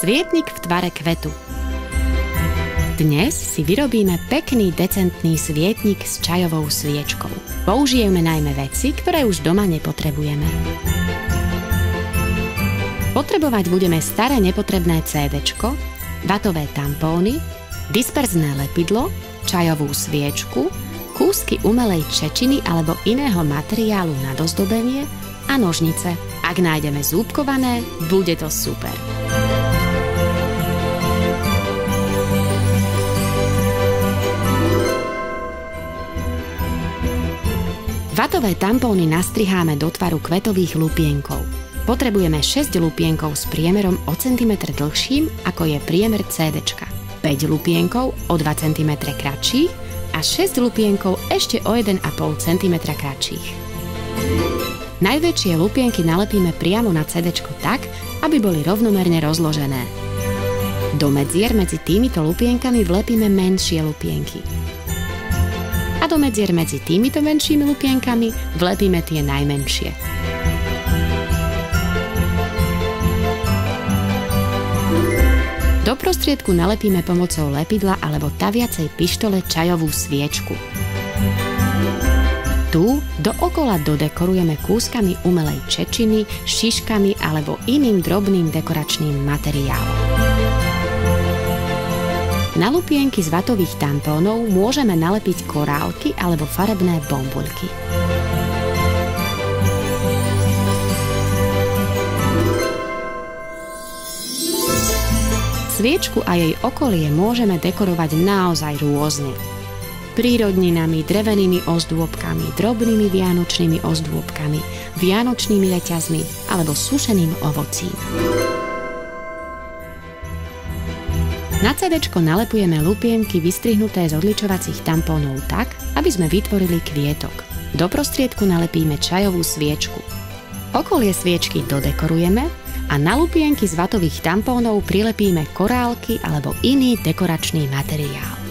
Svietnik v tvare kvetu. Dnes si vyrobíme pekný decentný svietnik s čajovou sviečkou. Použijeme najmä veci, ktoré už doma nepotrebujeme. Potrebovať budeme staré nepotrebné CDčko, vatové tampóny, disperzné lepidlo, čajovú sviečku, kúsky umelej čečiny alebo iného materiálu na dozdobenie a nožnice. Ak nájdeme zúbkované, bude to super. Vatové tampóny nastriháme do tvaru kvetových lupienkov. Potrebujeme 6 lupienkov s priemerom o centimetr dlhším, ako je priemer CDčka, 5 lupienkov o 2 cm kratších a 6 lupienkov ešte o 1,5 cm kratších. Najväčšie lupienky nalepíme priamo na CDčko tak, aby boli rovnomerne rozložené. Do medzier medzi týmito lupienkami vlepíme menšie lupienky. A do medzier medzi týmito menšími lupienkami vlepíme tie najmenšie. Do prostriedku nalepíme pomocou lepidla alebo taviacej pištole čajovú sviečku. Tu dookola dodekorujeme kúskami umelej čečiny, šiškami alebo iným drobným dekoračným materiálom. Na lupienky z vatových tampónov môžeme nalepiť korálky alebo farebné bombuľky. Sviečku a jej okolie môžeme dekorovať naozaj rôzne. Prírodninami, drevenými ozdôbkami, drobnými vianočnými ozdôbkami, vianočnými reťazmi alebo sušeným ovocím. Na CDčko nalepujeme lupienky vystrihnuté z odličovacích tampónov tak, aby sme vytvorili kvietok. Do prostriedku nalepíme čajovú sviečku. Okolie sviečky dodekorujeme a na lupienky z vatových tampónov prilepíme korálky alebo iný dekoračný materiál.